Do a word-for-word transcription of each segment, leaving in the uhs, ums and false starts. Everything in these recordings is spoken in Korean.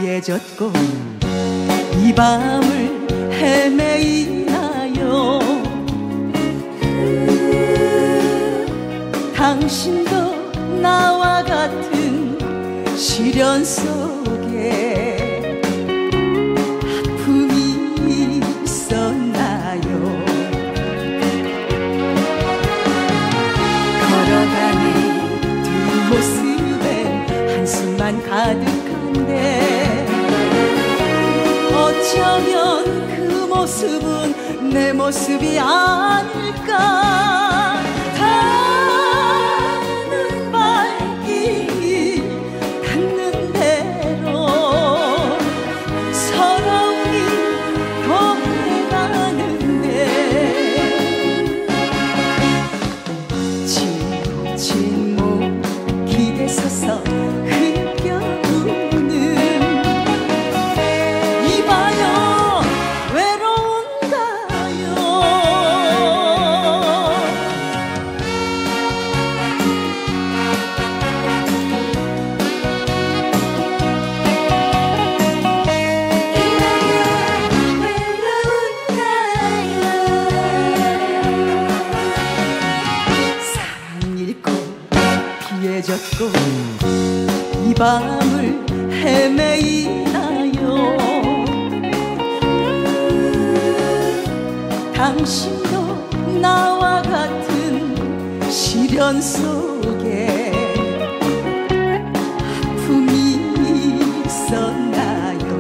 피해졌고 이 밤을 헤매이나요. 당신도 나와 같은 시련 속에 아픔이 있었나요. 걸어가는 뒷모습에 한숨만 가득한데 어쩌면 그 모습은 내 모습이 아닐까. 닿는 발길 닿는 대로 서러움이 더해가는데 지친 몸 기대 서서 피해졌고 이 밤을 헤매이나요. 당신도 나와 같은 시련 속에 아픔이 있었나요.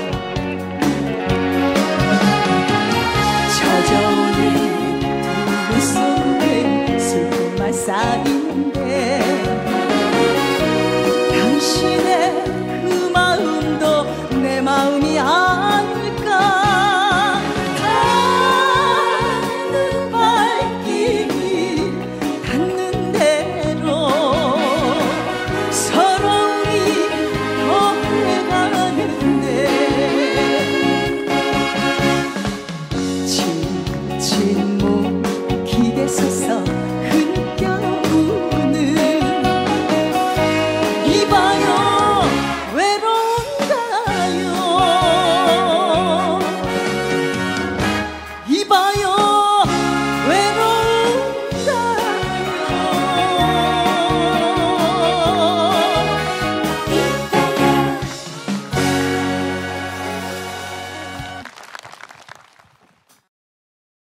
젖어오는 두분 속에 슬픔만 쌓이는데 당신의 그 마음도 내 마음이 아닐까. 닿는 발길 닿는 대로 서러움이 더해가는데 지친 몸 기대 서서